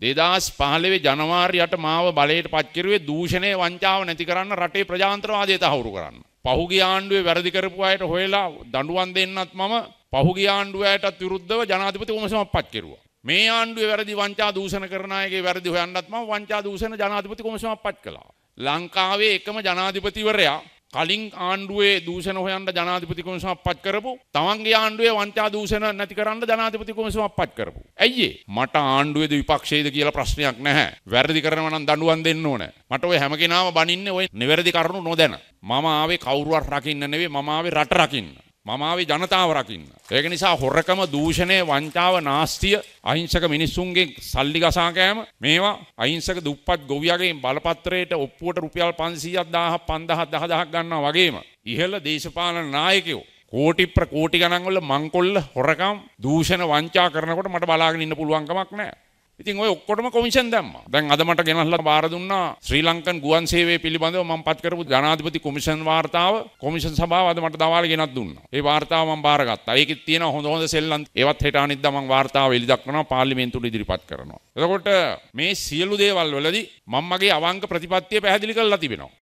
2015 ජනවාරියට මාව බලයට පත් කෙරුවේ දූෂණය වංචාව නැති කරන්න රටේ ප්‍රජාතන්ත්‍රවාදය තහවුරු කරන්න. පහුගිය ආණ්ඩුවේ වැරදි කරපු අයට හොයලා දඬුවම් දෙන්නත් මම පහුගිය ආණ්ඩුවටත් විරුද්ධව ජනාධිපති කොමිසමක් පත් කෙරුවා. මේ ආණ්ඩුවේ වැරදි වංචා දූෂණ කරන අයගේ වැරදි හොයන්නත් මම වංචා දූෂණ ජනාධිපති කොමිසමක් පත් කළා. ලංකාවේ එකම ජනාධිපතිවරයා කලින් ආණ්ඩුවේ දූෂණ හොයන්න ජනාධිපති කොමිසමක් පත් කරපු තමන්ගේ ආණ්ඩුවේ වංචා දූෂණ නැති කරන්න ජනාධිපති කොමිසමක් පත් කරපු. ඇයි මට ආණ්ඩුවේද විපක්ෂයේද කියලා ප්‍රශ්නයක් නැහැ. වැරදි කරනවා නම් දඬුවම් දෙන්න ඕනේ. මට ඔය හැම කෙනාම බනින්නේ ඔය නිවැරදි කරුණු නොදැන. මම ආවේ කවුරුවත් රකින්න නෙවෙයි මම ආවේ රට රකින්න. මම ආවේ ජනතාව රකින්න. ඒක නිසා හොරකම දූෂණය වංචාව නාස්තිය අහිංසක මිනිස්සුන්ගේ සල්ලි ගසා කෑම මේවා අහිංසක දුප්පත් ගොවියගේ බලපත්‍රයට ඔප්පුවට රුපියල් 500ක් 1000ක් 5000ක් 10000ක් ගන්නවා වගේම ඉහළ දේශපාලන නායකයෝ කෝටි ප්‍රකෝටි ගණන් වල මංකොල්ල හොරකම් දූෂණ වංචා කරනකොට මට බලාගෙන ඉන්න පුළුවන් කමක් නැහැ. ඉතින් ඔය ඔක්කොටම කොමිෂන් දැම්මා. දැන් අද මට ගෙනල්ලා බාර දුන්නා ශ්‍රී ලංකන් ගුවන් සේවය පිළිබඳව මම පත් කරපු ජනාධිපති කොමිෂන් වාර්තාව කොමිෂන් සභාව අද මට දවාලේ ගෙනත් දුන්නා. ඒ වාර්තාව මම බාරගත්තා. ඒකෙත් තියෙන හොඳ සෙල්ලම් ඒවත් හෙට අනිද්දා මම වාර්තාව එලි දක්වනවා පාර්ලිමේන්තුවට ඉදිරිපත් කරනවා. එතකොට මේ සියලු දේවල් වලදී මම මගේ අවංක ප්‍රතිපත්තිය පැහැදිලි කරලා තිබෙනවා.